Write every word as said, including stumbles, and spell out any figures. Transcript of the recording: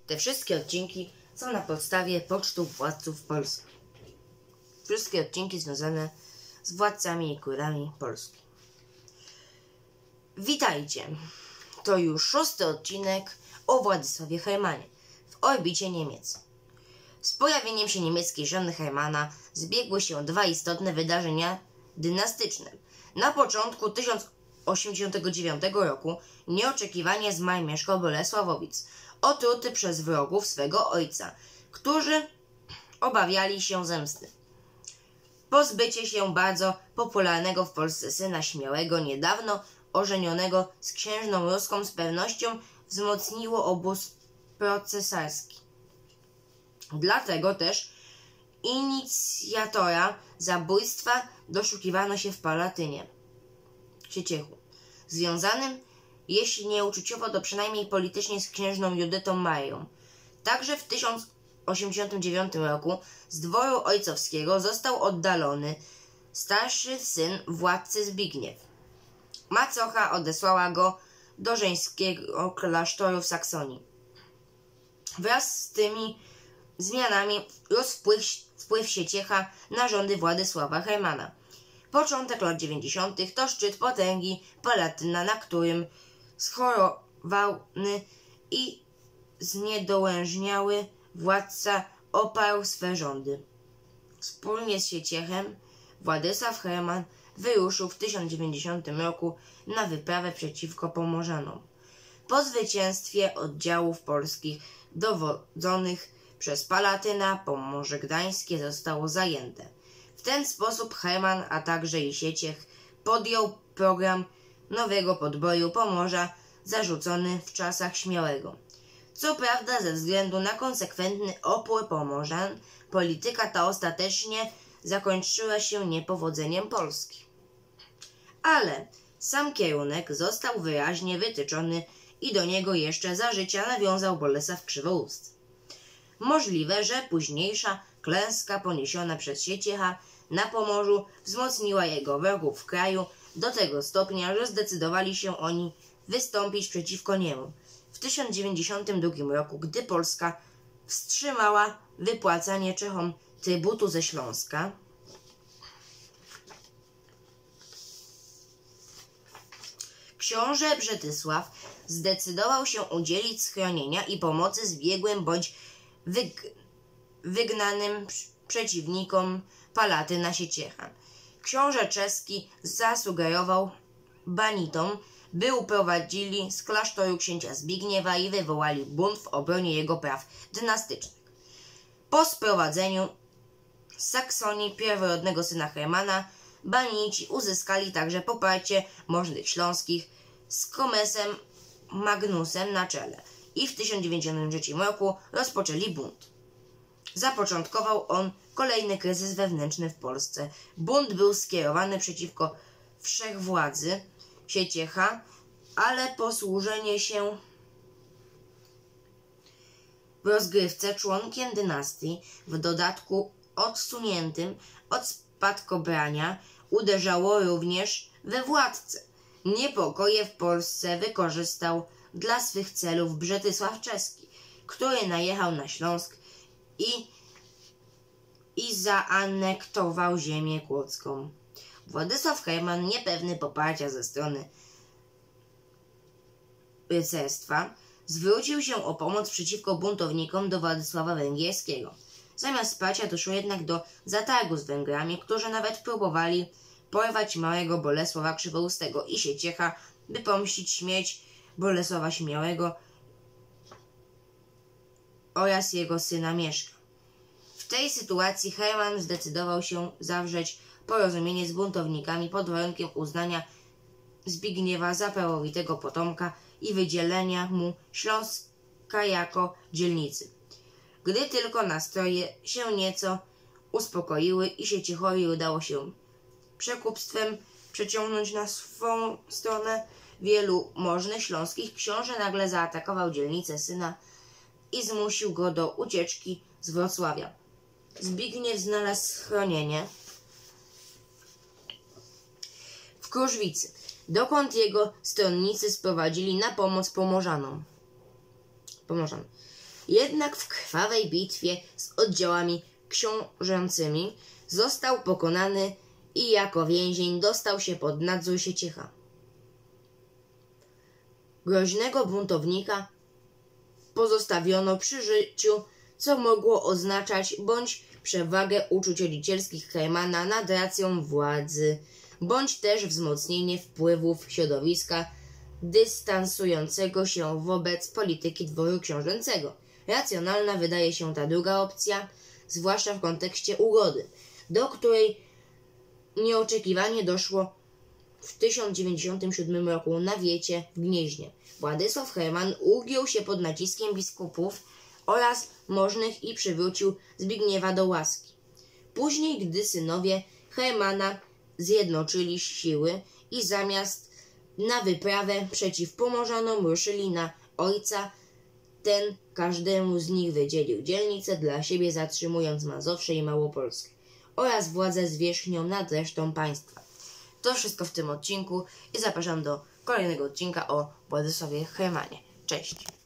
Te wszystkie odcinki są na podstawie pocztów władców Polski. Wszystkie odcinki związane z władcami i królami Polski. Witajcie! To już szósty odcinek o Władysławie Hermanie w orbicie Niemiec. Z pojawieniem się niemieckiej żony Hermana zbiegły się dwa istotne wydarzenia dynastyczne. Na początku tysiąc osiemdziesiątego dziewiątego roku nieoczekiwanie zmarł Mieszko Bolesławowic, otruty przez wrogów swego ojca, którzy obawiali się zemsty. Pozbycie się bardzo popularnego w Polsce syna śmiałego, niedawno ożenionego z księżną ruską, z pewnością wzmocniło obóz procesarski. Dlatego też inicjatora zabójstwa doszukiwano się w Palatynie, Sieciechu, związanym, jeśli nie uczuciowo, to przynajmniej politycznie z księżną Judytą Marią. Także w tysiąc osiemdziesiątym dziewiątym roku z dworu ojcowskiego został oddalony starszy syn władcy Zbigniew. Macocha odesłała go do żeńskiego klasztoru w Saksonii. Wraz z tymi zmianami rósł wpływ, wpływ Sieciecha na rządy Władysława Hermana. Początek lat dziewięćdziesiątych to szczyt potęgi Palatyna, na którym schorowany i zniedołężniały władca oparł swe rządy. Wspólnie z Sieciechem Władysław Herman wyruszył w tysiąc dziewięćdziesiątym roku na wyprawę przeciwko Pomorzanom. Po zwycięstwie oddziałów polskich dowodzonych przez Palatyna Pomorze Gdańskie zostało zajęte. W ten sposób Herman, a także i Sieciech podjął program nowego podboju Pomorza zarzucony w czasach Śmiałego. Co prawda, ze względu na konsekwentny opór Pomorzan, polityka ta ostatecznie zakończyła się niepowodzeniem Polski. Ale sam kierunek został wyraźnie wytyczony i do niego jeszcze za życia nawiązał Bolesław Krzywousty. Możliwe, że późniejsza klęska poniesiona przez Sieciecha na Pomorzu wzmocniła jego wrogów w kraju do tego stopnia, że zdecydowali się oni wystąpić przeciwko niemu. W tysiąc dziewięćdziesiątym drugim roku, gdy Polska wstrzymała wypłacanie Czechom trybutu ze Śląska, książę Brzetysław zdecydował się udzielić schronienia i pomocy zbiegłym bądź wyg wygnanym przeciwnikom Palatyna Sieciecha. Książę czeski zasugerował banitom, by uprowadzili z klasztoru księcia Zbigniewa i wywołali bunt w obronie jego praw dynastycznych. Po sprowadzeniu z Saksonii pierworodnego syna Hermana banici uzyskali także poparcie możnych śląskich z Komesem Magnusem na czele i w tysiąc dziewięćdziesiątym trzecim roku rozpoczęli bunt. Zapoczątkował on kolejny kryzys wewnętrzny w Polsce. Bunt był skierowany przeciwko wszechwładzy Sieciecha, ale posłużenie się w rozgrywce członkiem dynastii, w dodatku odsuniętym od spadkobrania, uderzało również we władcę. Niepokoje w Polsce wykorzystał dla swych celów Brzetysław Czeski, który najechał na Śląsk i, i zaanektował ziemię kłodzką. Władysław Herman, niepewny poparcia ze strony rycerstwa, zwrócił się o pomoc przeciwko buntownikom do Władysława Węgierskiego. Zamiast wsparcia doszło jednak do zatargu z Węgrami, którzy nawet próbowali porwać małego Bolesława Krzywoustego i Sieciecha, by pomścić śmierć Bolesława Śmiałego oraz jego syna Mieszka. W tej sytuacji Herman zdecydował się zawrzeć porozumienie z buntownikami pod warunkiem uznania Zbigniewa za prawowitego potomka i wydzielenia mu Śląska jako dzielnicy. Gdy tylko nastroje się nieco uspokoiły i Sieciechowi udało się przekupstwem przeciągnąć na swą stronę wielu możnych śląskich, książę nagle zaatakował dzielnicę syna i zmusił go do ucieczki z Wrocławia. Zbigniew znalazł schronienie w Kruszwicy, dokąd jego stronnicy sprowadzili na pomoc Pomorzanom. Pomorzan. Jednak w krwawej bitwie z oddziałami książęcymi został pokonany i jako więzień dostał się pod nadzór Sieciecha. Groźnego buntownika pozostawiono przy życiu, co mogło oznaczać bądź przewagę uczucielskich Hermana nad racją władzy, bądź też wzmocnienie wpływów środowiska dystansującego się wobec polityki dworu książęcego. Racjonalna wydaje się ta druga opcja, zwłaszcza w kontekście ugody, do której nieoczekiwanie doszło w tysiąc dziewięćdziesiątym siódmym roku na Wiecie w Gnieźnie. Władysław Herman ugiął się pod naciskiem biskupów oraz możnych i przywrócił Zbigniewa do łaski. Później, gdy synowie Hermana zjednoczyli siły i zamiast na wyprawę przeciw Pomorzanom ruszyli na ojca, ten każdemu z nich wydzielił dzielnicę dla siebie, zatrzymując Mazowsze i Małopolskę oraz władzę zwierzchnią nad resztą państwa. To wszystko w tym odcinku i zapraszam do kolejnego odcinka o Władysławie Hermanie. Cześć!